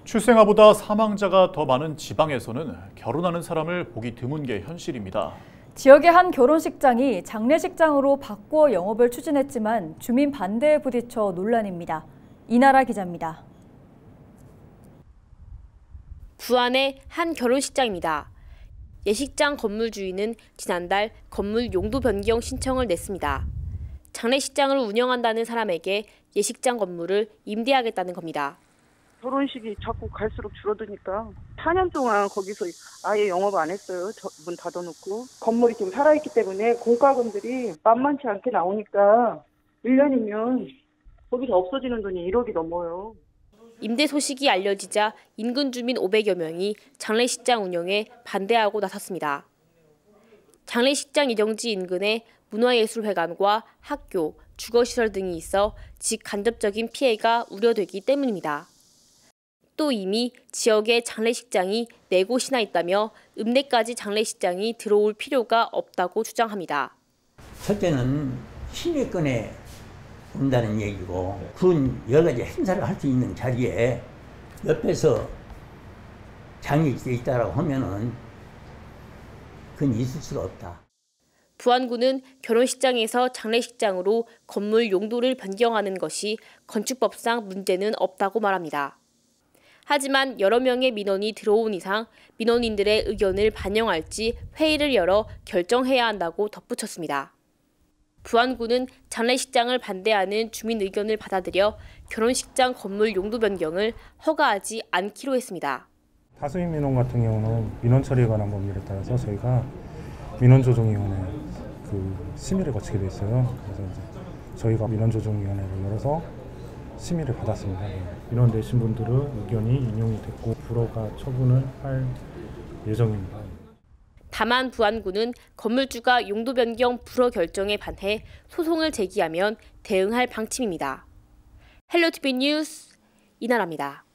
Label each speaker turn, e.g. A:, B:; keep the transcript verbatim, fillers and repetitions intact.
A: 출생아보다 사망자가 더 많은 지방에서는 결혼하는 사람을 보기 드문 게 현실입니다.
B: 지역의 한 결혼식장이 장례식장으로 바꿔 영업을 추진했지만 주민 반대에 부딪혀 논란입니다. 이나라 기자입니다.
C: 부안의 한 결혼식장입니다. 예식장 건물 주인은 지난달 건물 용도 변경 신청을 냈습니다. 장례식장을 운영한다는 사람에게 예식장 건물을 임대하겠다는 겁니다.
D: 결혼식이 자꾸 갈수록 줄어드니까 사 년 동안 거기서 아예 영업 안 했어요. 문 닫아놓고. 건물이 지금 살아있기 때문에 공과금들이 만만치 않게 나오니까 일 년이면 거기서 없어지는 돈이 일억이 넘어요.
C: 임대 소식이 알려지자 인근 주민 오백여 명이 장례식장 운영에 반대하고 나섰습니다. 장례식장 예정지 인근에 문화예술회관과 학교, 주거시설 등이 있어 직간접적인 피해가 우려되기 때문입니다. 또 이미 지역에 장례식장이 네 곳이나 있다며 읍내까지 장례식장이 들어올 필요가 없다고 주장합니다.
E: 첫째는 신회권에 온다는 얘기고 그런 여러 가지 행사를 할 수 있는 자리에 옆에서 장이 있다라고 하면은 그건 있을 수가 없다.
C: 부안군은 결혼식장에서 장례식장으로 건물 용도를 변경하는 것이 건축법상 문제는 없다고 말합니다. 하지만 여러 명의 민원이 들어온 이상 민원인들의 의견을 반영할지 회의를 열어 결정해야 한다고 덧붙였습니다. 부안군은 장례식장을 반대하는 주민 의견을 받아들여 결혼식장 건물 용도 변경을 허가하지 않기로 했습니다.
F: 다수인 민원 같은 경우는 민원 처리에 관한 법률에 따라서 저희가 민원조정위원회 그 심의를 거치게 돼 있어요. 그래서 이제 저희가 민원조정위원회를 열어서 심의를 받았습니다. 민원 내신 분들의 의견이 인용이 됐고 불허가 처분을 할 예정입니다.
C: 다만 부안군은 건물주가 용도 변경 불허 결정에 반해 소송을 제기하면 대응할 방침입니다. 헬로티비 뉴스 이나라입니다.